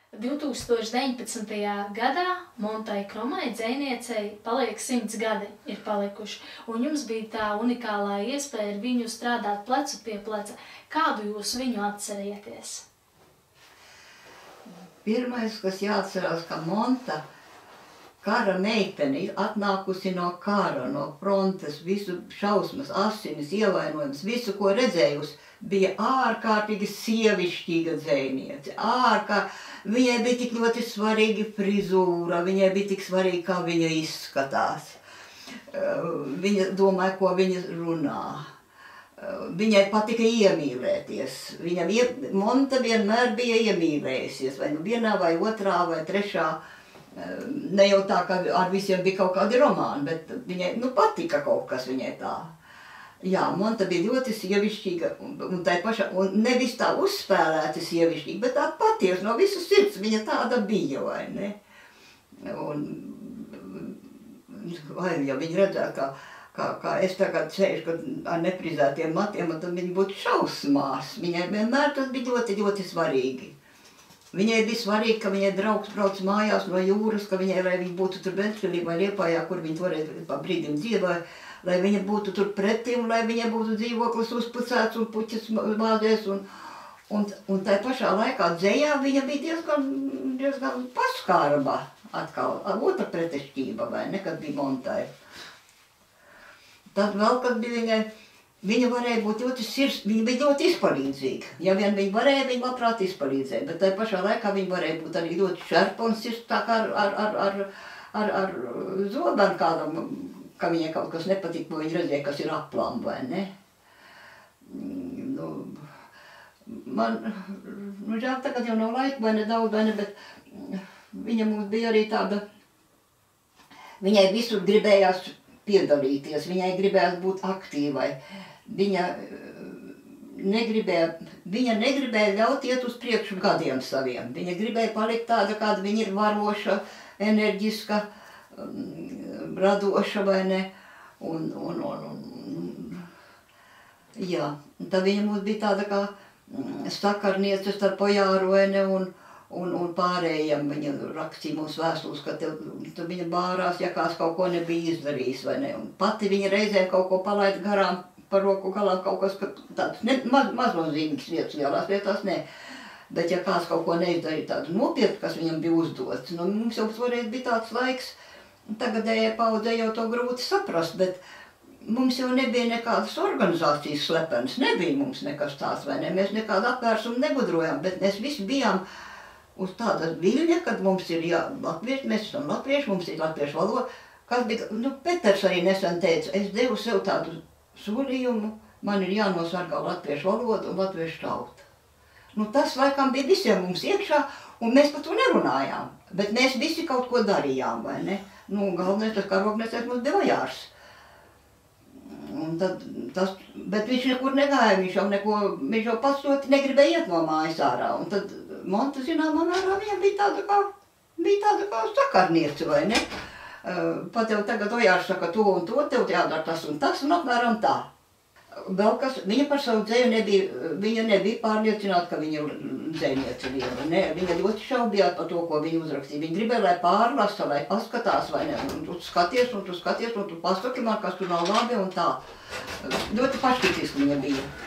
2019. gadā Montai Kromai dzejniecei paliek 100 gadi ir palikuši, un jums bija tā unikālā iespēja ar viņu strādāt plecu pie pleca. Kādu jūs viņu atcerieties? Pirmais, kas jāatcerās, ka Monta, kara meitene, atnākusi no kara, no frontes, visu šausmas, asinis, ievainojums, visu, ko redzējusi, bija ārkārtīgi sievišķīga dzejniece. Viņai bija tik ļoti svarīga frizūra, viņai bija tik svarīgi, kā viņa izskatās. Viņa domāja, ko viņa runā. Viņai patika iemīlēties. Monta vienmēr bija iemīlējusies, vai nu vienā, vai otrā, vai trešā. Ne jau tā, ka ar visiem bija kaut kādi romāni, bet viņai patika kaut kas viņai tā. Jā, Monta bija ļoti sievišķīga, un nevis tā uzspēlēta sievišķīga, bet tā patiesa, no visas sirds viņa tāda bija, vai ne? Ja viņi redzētu, kā es tagad sēžu ar neprizētiem matiem, tad viņi būtu šausmās. Viņai vienmēr tas bija ļoti, ļoti svarīgi. Viņai bija svarīgi, ka viņai draugs brauc mājās no jūras, ka viņai, lai viņa būtu tur Ventspilī vai Liepājā, kur viņa toreiz pa brīdim dzīvoja, lai viņa būtu tur pretim, lai viņa būtu dzīvoklis uzpucēts un puķis mādēs. Un tai pašā laikā dzejā viņa bija diezgan paskārba atkal, otra pretešķība, vai ne, kad bija Montai. Tad vēl, kad bija viņa varēja būt viņa bija ļoti izpalīdzīga. Ja vien viņa varēja, viņa labprāt izpalīdzēja, bet tai pašā laikā viņa varēja būt arī ļoti šerpa un sirds tā kā ar zobenu kādam, ka viņai kaut kas nepatīk, ko viņa redzēja, kas ir aplām, vai ne? Man, žēl tagad jau nav laika, vai ne daudz, vai ne, bet viņa mums bija arī tāda, viņai visur gribējās piedalīties, viņai gribējās būt aktīvai. Viņa negribēja ļaut iet uz priekšu gadiem saviem. Viņa gribēja palikt tāda, kāda viņa ir varoša, enerģiska, radoša, vai ne? Jā, tad viņa mums bija tāda kā sakarniece starp Ojāroene un pārējiem. Viņa rakstīja mums vēstules, ka viņa bārās, ja kāds kaut ko nebija izdarījis, vai ne? Un pati viņa reizēm kaut ko palaida garām par roku galām, kaut kas tāds maznozīmīgs vietas, lielās vietās, ne. Bet ja kāds kaut ko neizdarīja tādu nopietnu, kas viņam bija uzdots, mums jau toreiz bija tāds laiks, tagadējai paudzei jau to grūti saprast, bet mums jau nebija nekādas organizācijas slepenas, nebija mums nekas tāds, vai ne, mēs nekādu apvērsumu negudrojām, bet mēs visi bijām uz tādas viļņa, kad mums ir latvieši, mēs esam latvieši, mums ir latviešu valoda, kas bija, Peters arī nesen teica, es devu sev tādu solījumu, man ir jānosargā latviešu valoda un latviešu tauta. Tas laikam bija visiem mums iekšā, un mēs par to nerunājām, bet mēs visi kaut ko darījām, vai ne? Galvenais tas karognesēs mums bija Ojārs. Bet viņš nekur negāja, viņš jau pats ļoti negribēja iet no mājas ārā. Un tad Monta, zināmā mērā, viņa bija tāda kā sakarniece, vai ne? Pat jau tagad Ojārs saka to un to, tev jādara tas un apmēram tā. Vēl kas, viņa par savu dzeju viņa nebija pārliecināta, ka viņa dzejniece liela. Nē, viņa ļoti šaubījās par to, ko viņa uzrakstīja. Viņa gribēja, lai pārlasa, lai paskatās, vai ne, un tu skaties, un tu pasaki man, kas tur nav labi un tā. Ļoti paškritiski viņa bija.